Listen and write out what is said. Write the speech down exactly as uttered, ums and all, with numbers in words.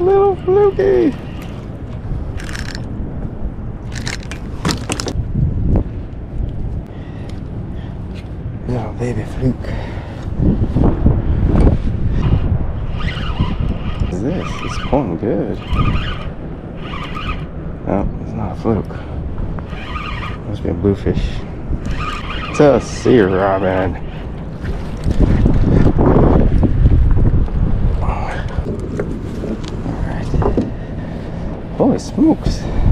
little fluky. Little baby fluke. What is this? It's pulling good. No, it's not a fluke. It must be a bluefish. It's a sea robin. Alright. Holy smokes.